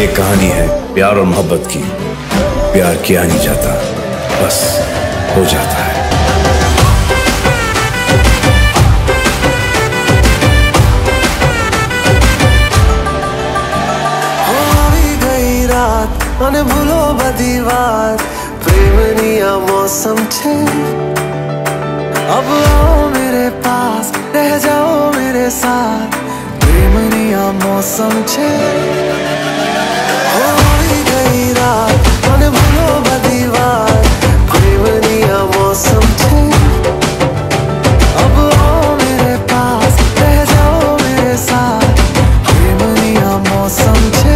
एक कहानी है प्यार और मोहब्बत की। प्यार किया नहीं जाता, बस हो जाता है। મને ભૂલો બધી વાત પ્રેમની આ મૌસમ છે अब आओ मेरे पास रह जाओ मेरे साथ प्रेमनी आ मौसम छे होई गई रात મને ભૂલો બધી વાત प्रेमनी आ मौसम छे अब आओ मेरे पास रह जाओ मेरे साथ प्रेमनी आ मौसम छे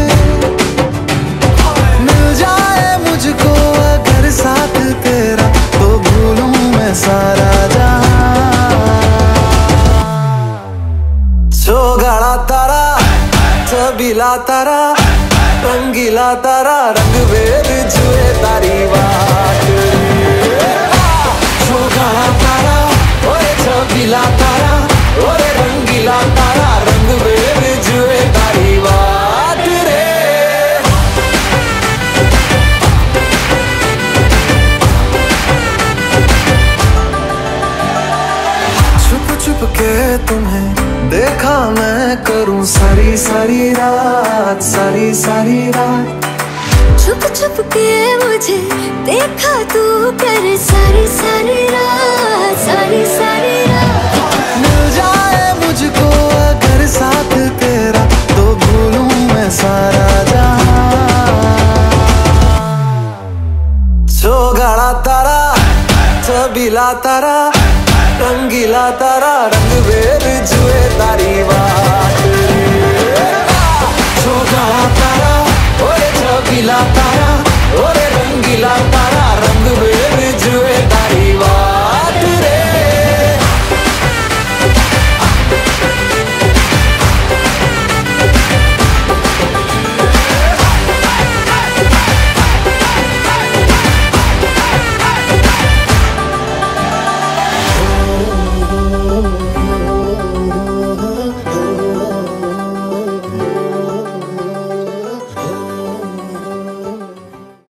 मुझको अगर साथ तेरा तो भूलूं मैं सारा गाड़ा तारा छबीला तारा रंगीला तारा रंग वेद जुए तारी बात गाड़ा तारा ओए छबीला तारा ओए रंगीला तारा रंग वेद जुए तारी बात रे छुप के तुम्हें देखा मैं करूं सारी सारी रात छुप छुप के मुझे देखा तू कर सारी सारी रात मिल जाए मुझको अगर साथ तेरा तो भूलूं मैं सारा जो गाड़ा तारा छबीला तारा रंगीला तारा रंग वेद जुए तारी बात गाड़ा तारा ओए छबीला तारा ओए रंगीला